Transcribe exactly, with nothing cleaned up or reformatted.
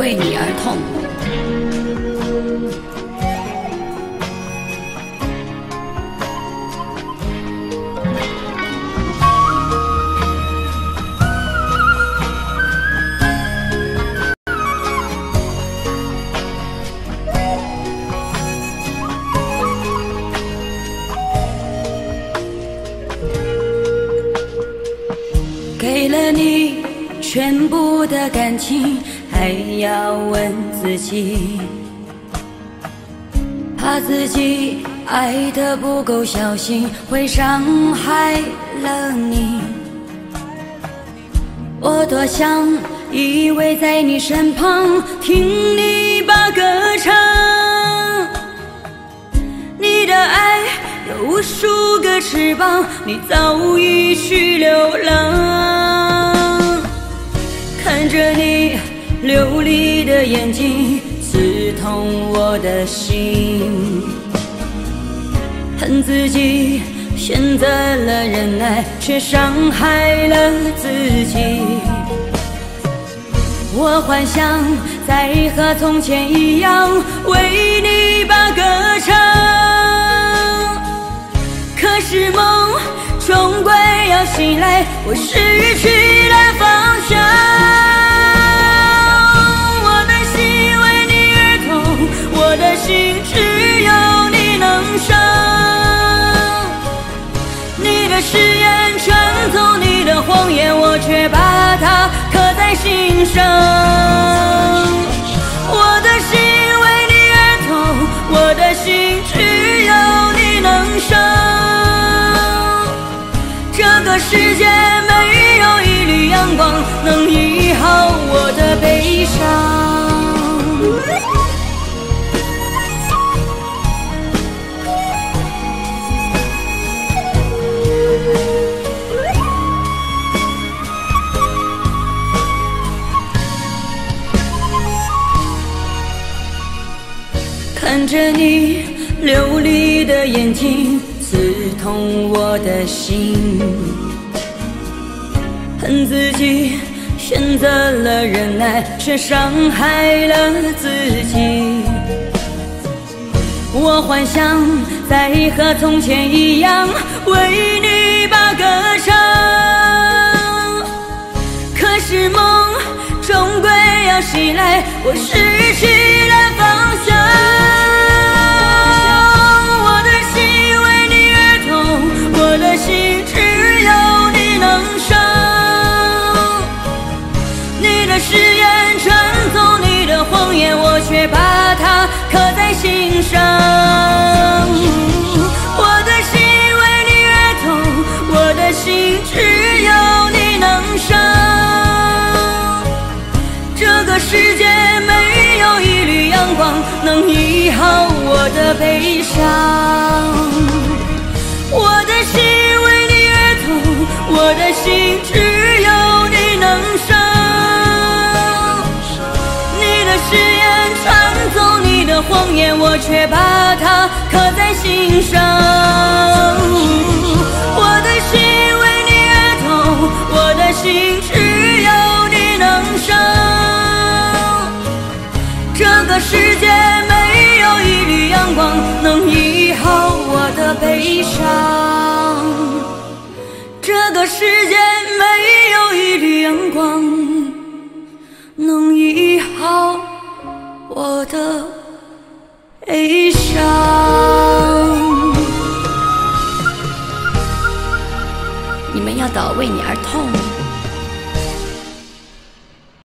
为你而痛。给了你全部的感情，还要问自己，怕自己爱得不够小心，会伤害了你。我多想依偎在你身旁，听你把歌唱。你的爱有无数个翅膀，你早已去流浪。看着你流离的眼睛，刺痛我的心。恨自己选择了忍耐，却伤害了自己。我幻想再和从前一样，为你把歌唱。可是梦终归要醒来，我失去了方向。我的心为你而痛，我的心只有你能伤。你的誓言穿透你的谎言，我却把它刻在心上。我的心为你而痛，我的心只有你能伤。这个世界没有一缕阳光能医好我的悲伤。看着你流离的眼睛，刺痛我的心。恨自己选择了忍耐，却伤害了自己。我幻想再和从前一样，为你把歌唱。可是梦终归要醒来，我失去了方向。我的心为你而痛，我的心只有你能伤。你的誓言穿透你的谎言，我却把它刻在心上。我的心为你而痛，我的心只有你能伤。这个世界没有一缕阳光能医好我的悲伤。我的心为你而痛，我的心只有你能伤。你的誓言穿透你的谎言，我却把它刻在心上。我的心为你而痛，我的心只有你能伤。这个世界没有一缕阳光能医好我的悲伤。这个世界没有一缕阳光能医好我的悲伤。你们要倒为你而痛。